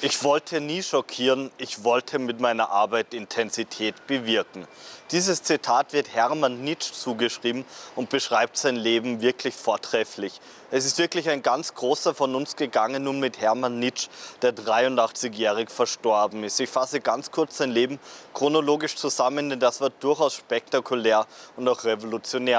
Ich wollte nie schockieren, ich wollte mit meiner Arbeit Intensität bewirken. Dieses Zitat wird Hermann Nitsch zugeschrieben und beschreibt sein Leben wirklich vortrefflich. Es ist wirklich ein ganz großer von uns gegangen nun mit Hermann Nitsch, der 83-jährig verstorben ist. Ich fasse ganz kurz sein Leben chronologisch zusammen, denn das war durchaus spektakulär und auch revolutionär.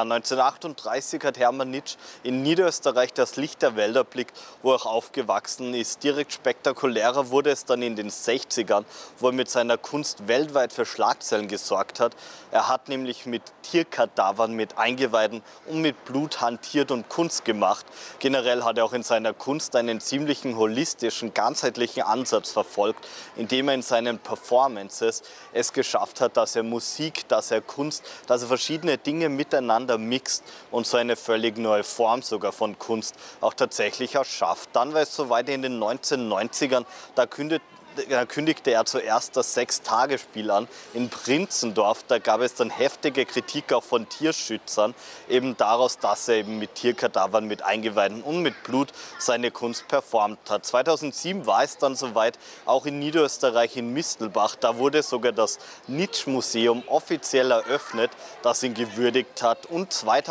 1938 hat Hermann Nitsch in Niederösterreich das Licht der Welt erblickt, wo er auch aufgewachsen ist. Direkt spektakulärer wurde es dann in den 60ern, wo er mit seiner Kunst weltweit für Schlagzeilen gesorgt hat. Er hat nämlich mit Tierkadavern, mit Eingeweiden und mit Blut hantiert und Kunst gemacht. Generell hat er auch in seiner Kunst einen ziemlichen holistischen, ganzheitlichen Ansatz verfolgt, indem er in seinen Performances es geschafft hat, dass er Musik, dass er Kunst, dass er verschiedene Dinge miteinander mixt und so eine völlig neue Form sogar von Kunst auch tatsächlich erschafft. Dann war es soweit in den 1990ern, da kündigte er zuerst das Sechstagespiel an in Prinzendorf. Da gab es dann heftige Kritik auch von Tierschützern, eben daraus, dass er eben mit Tierkadavern, mit Eingeweiden und mit Blut seine Kunst performt hat. 2007 war es dann soweit, auch in Niederösterreich in Mistelbach. Da wurde sogar das Nitsch-Museum offiziell eröffnet, das ihn gewürdigt hat. Und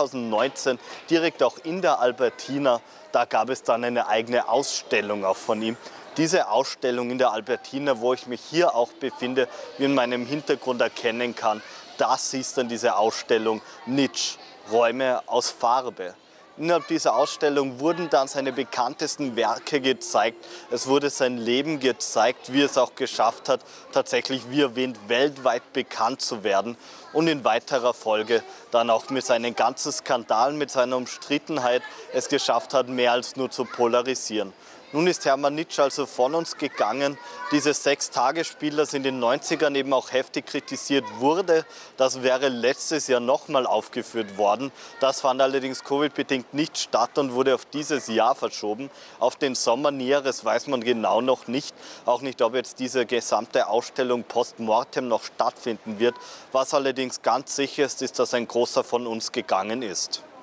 2019 direkt auch in der Albertina, da gab es dann eine eigene Ausstellung auch von ihm. Diese Ausstellung in der Albertina, wo ich mich hier auch befinde, wie in meinem Hintergrund erkennen kann, das ist dann diese Ausstellung Nitsch, Räume aus Farbe. Innerhalb dieser Ausstellung wurden dann seine bekanntesten Werke gezeigt. Es wurde sein Leben gezeigt, wie er es auch geschafft hat, tatsächlich, wie erwähnt, weltweit bekannt zu werden. Und in weiterer Folge dann auch mit seinen ganzen Skandalen, mit seiner Umstrittenheit es geschafft hat, mehr als nur zu polarisieren. Nun ist Hermann Nitsch also von uns gegangen. Dieses Sechstagespiel, das in den 90ern eben auch heftig kritisiert wurde, das wäre letztes Jahr nochmal aufgeführt worden. Das fand allerdings Covid-bedingt nicht statt und wurde auf dieses Jahr verschoben. Auf den Sommer Näheres weiß man genau noch nicht. Auch nicht, ob jetzt diese gesamte Ausstellung postmortem noch stattfinden wird. Was allerdings ganz sicher ist, ist, dass ein großer von uns gegangen ist.